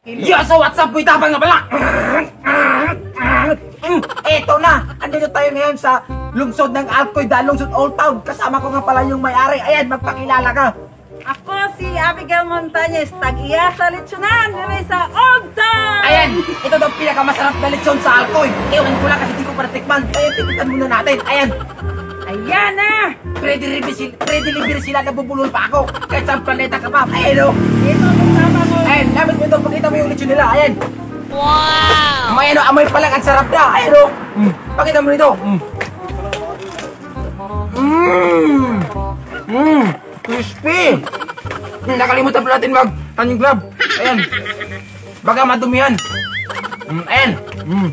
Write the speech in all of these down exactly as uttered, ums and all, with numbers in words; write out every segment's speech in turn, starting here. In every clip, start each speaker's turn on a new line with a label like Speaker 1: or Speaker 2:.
Speaker 1: Yo, so what's up, boy? Tapang nga pala! Eto na! Andito tayo ngayon sa lungsod ng Alcoy, dahil lungsod Old Town. Kasama ko nga pala yung may-ari. Ayan, magpakilala ka.
Speaker 2: Ako si Abigail Montañez, tag-iya sa Lechonan, nire sa Old Town!
Speaker 1: Ayan, ito daw pinakamasarap na lechon sa Alcoy. Ewan ko lang kasi di ko para tikman. Ayan, titipan muna natin. Ayan.
Speaker 2: Ayan na!
Speaker 1: Pre-delivery sila, pre-delivery sila, nabubulol pa ako. Kahit saan planeta ka pa. Ayan o.
Speaker 2: Ito ang tama mo.
Speaker 1: Ayan, lapit mo ito. Pakita mo yung lechon nila. Ayan.
Speaker 3: Wow!
Speaker 1: May ano, amoy pa lang. Ang sarap na. Ayan o. Mm. Pakita mo nito. Mm. Mmm. Mmm. Crispy. Mm, nakalimutan pa natin mag hand glove. Ayan. Baga madumihan. Mm, ayan. Mm.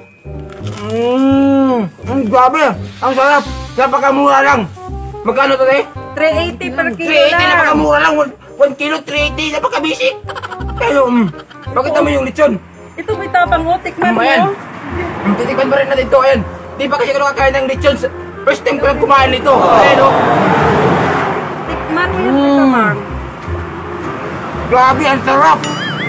Speaker 1: Mmm. Mm, grabe. Ang sarap. Napakamura lang. Magkano to, eh?
Speaker 2: three eighty per kilo
Speaker 1: three eighty,
Speaker 2: lang.
Speaker 1: napakamura lang. one kilo, three eighty. Napakabisi. Pero, mm, pakita mo yung lechon.
Speaker 2: Ito may tapang mo, tikman
Speaker 1: Mm, ayan.
Speaker 2: mo.
Speaker 1: Mm, titikman pa rin natin to. Ayan. Di pa kasi ko nakakain ng lechon. First time ko lang kumain nito. Ayan, o.
Speaker 2: Tikman mo
Speaker 1: Mm.
Speaker 2: yung ito, ma'am.
Speaker 1: Grabe, ang sarap.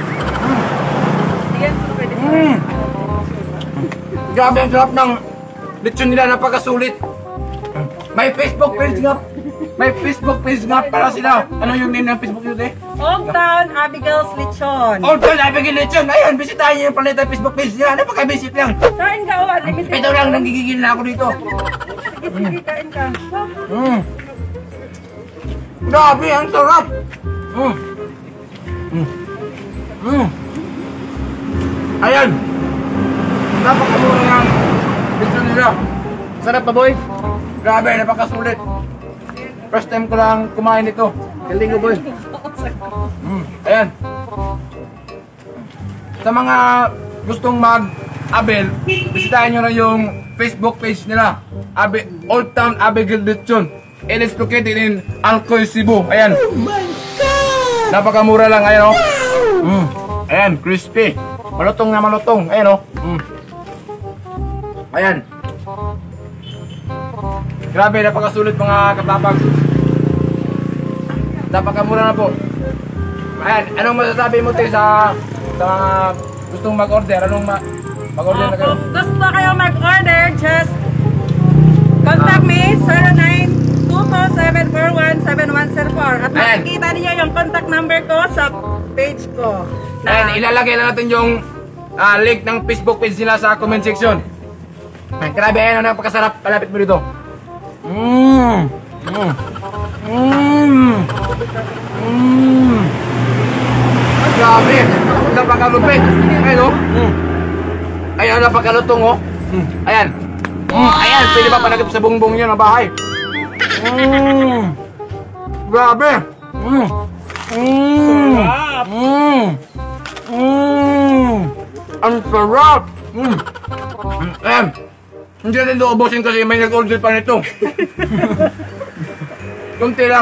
Speaker 2: Yan, pwede sa
Speaker 1: Mm. Grabe, ang sarap ng lechon nila. Napakasulit. May Facebook page nga. May Facebook page nga para sila. Ano yung name ng Facebook yun, eh?
Speaker 2: Old Town Abigail's Lechon.
Speaker 1: Old Town Abigail Lechon. Ayan, bisitahin niyo yung paleta Facebook page niya. Napaka-visit lang.
Speaker 2: Kain ka, oh. Limited.
Speaker 1: Ito lang, nanggigigil na ako dito.
Speaker 2: Sige, sige, kain ka.
Speaker 1: Mm. Grabe, ang sarap. Mm. Mm. Mm. Ayan. Napakamura ng lechon nila. Sarap pa, boy. Grabe, napakasulit. First time ko lang kumain nito. Galing ko, boy. Mm. Ayan. Sa mga gustong mag-abel, bisitahin nyo na yung Facebook page nila. Abi Old Town Abigail Lechon. It is located in Alcoy, Cebu. Ayan. Oh my God! Napakamura lang. Ayan, o. Oh. Mm. Ayan, crispy. Malutong na malutong. Ayan, o. Oh. Mm. Ayan. Grabe, napakasulit mga katapag. Napakamura na po. Ayan, anong masasabi mo tayo sa, sa mga gustong mag-order? Anong ma mag-order na kayo?
Speaker 2: Kung gusto kayo mag-order, just contact me zero nine two two seven four one seven one zero four at
Speaker 1: Ayan.
Speaker 2: makikita niyo yung contact number ko sa page ko.
Speaker 1: Ayan, ilalagay na natin yung uh, link ng Facebook page nila sa comment section. Ayan, grabe, ayan, napakasarap. Palapit mo dito. Mmm. Mmm. Mmm. Mmm. Grabe. Napakalupit. Ayan, o. Mm. Ayan, napakalutong, o. Mm. Ayan. Mm. Ayan, pwede pa panagap sa bungbong nyo na bahay. Mmm. Grabe. Mmm. Mmm. Mmm. Mmm. Ang sarap. Mmm. Ayan. Hindi natin uubusin kasi may nag-order pa nito. Kunti lang.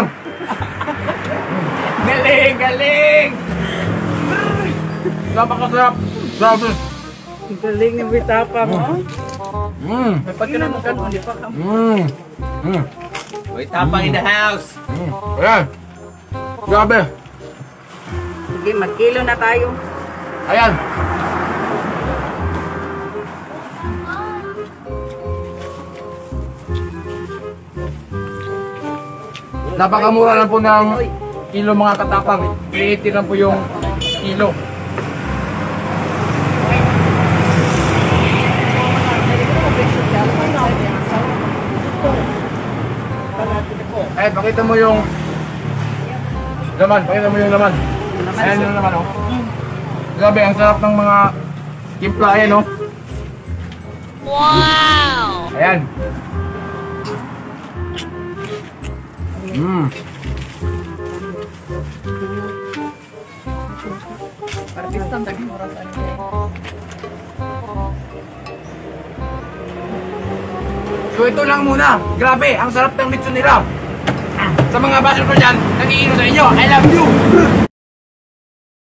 Speaker 1: Galing, galing! Napakasarap. Grabe.
Speaker 2: Galing ng bitapa mo.
Speaker 1: Mmm.
Speaker 2: May pagkanan mo kanon, di pa ka.
Speaker 1: Mmm. Mmm.
Speaker 3: Wait, tapang in the house.
Speaker 1: Mmm. Ayan. Grabe.
Speaker 2: Sige, magkilo na tayo.
Speaker 1: Ayan. Napakamura lang po ng kilo mga katapang. three eighty lang po yung kilo. Eh, pakita mo yung laman, pakita mo yung laman. Ayan yung laman, oh. Grabe, ang sarap ng mga timpla, ayan, oh.
Speaker 3: Wow!
Speaker 1: Ayan. Mmm.
Speaker 2: Artista taging orasan niya.
Speaker 1: So ito lang muna. Grabe, ang sarap ng lechon nila. Sa mga basher ko dyan, nag-iino sa inyo. I love you!